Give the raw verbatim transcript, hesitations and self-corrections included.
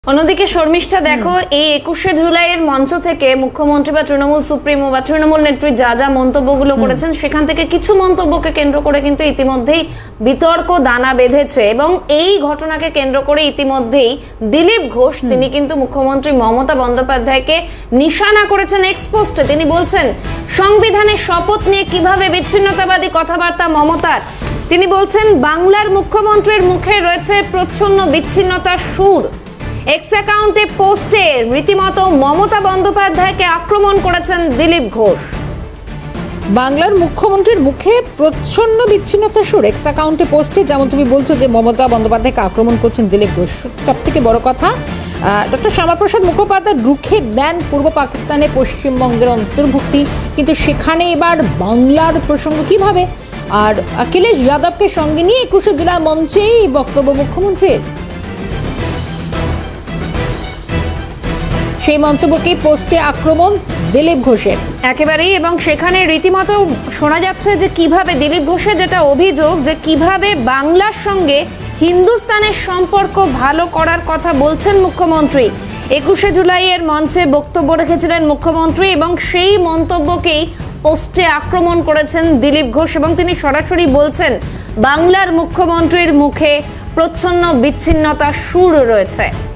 অন্যদিকে শর্মিষ্ঠা দেখো এই একুশে জুলাইয়ের মঞ্চ থেকে মুখ্যমন্ত্রী বা তৃণমূল সুপ্রিমো বা তৃণমূল নেত্রী যা যা মন্তব্যগুলো করেছেন সেখান থেকে কিছু মন্তব্যকে কেন্দ্র করে কিন্তু ইতিমধ্যেই বিতর্ক দানা বেঁধেছে এবং এই ঘটনাকে কেন্দ্র করে ইতিমধ্যেই দিলীপ ঘোষ তিনি কিন্তু মুখ্যমন্ত্রী মমতা বন্দ্যোপাধ্যায়কে নিশানা করেছেন এক্সপোস্টে। তিনি বলছেন সংবিধানের শপথ নিয়ে কিভাবে বিচ্ছিন্নতাবাদী কথাবার্তা মমতার। তিনি বলছেন বাংলার মুখ্যমন্ত্রীর মুখে রয়েছে প্রচ্ছন্ন বিচ্ছিন্নতার সুর। এক্স অ্যাকাউন্টে পোস্টে রীতিমতো মমতা বন্দ্যোপাধ্যায়কে আক্রমণ করেছেন দিলীপ ঘোষ। বাংলার মুখ্যমন্ত্রীর মুখে প্রচ্ছন্ন বিচ্ছিন্নতা সুর, এক্স অ্যাকাউন্টে পোস্টে যেমন তুমি বলছো যে মমতা বন্দ্যোপাধ্যায়কে আক্রমণ করছেন দিলীপ ঘোষ। সব থেকে বড় কথা, ডক্টর শ্যামাপ্রসাদ মুখোপাধ্যায় রুখে দেন পূর্ব পাকিস্তানে পশ্চিমবঙ্গের অন্তর্ভুক্তি, কিন্তু সেখানে এবার বাংলার প্রসঙ্গ কিভাবে? আর অখিলেশ যাদবকে সঙ্গে নিয়ে একুশে জুলাই মঞ্চেই বক্তব্য মুখ্যমন্ত্রীর, সেই মন্তব্যকে পোস্টে আক্রমণ দিলীপ ঘোষের একেবারেই। এবং সেখানে রীতিমতো শোনা যাচ্ছে যে কিভাবে দিলীপ ঘোষের যেটা অভিযোগ যে কিভাবে বাংলার সঙ্গে হিন্দুস্তানের সম্পর্ক ভালো করার কথা বলছেন মুখ্যমন্ত্রী। একুশে জুলাইয়ের মঞ্চে বক্তব্য রেখেছিলেন মুখ্যমন্ত্রী এবং সেই মন্তব্যকেই পোস্টে আক্রমণ করেছেন দিলীপ ঘোষ এবং তিনি সরাসরি বলছেন বাংলার মুখ্যমন্ত্রীর মুখে প্রচ্ছন্ন বিচ্ছিন্নতার সুর রয়েছে।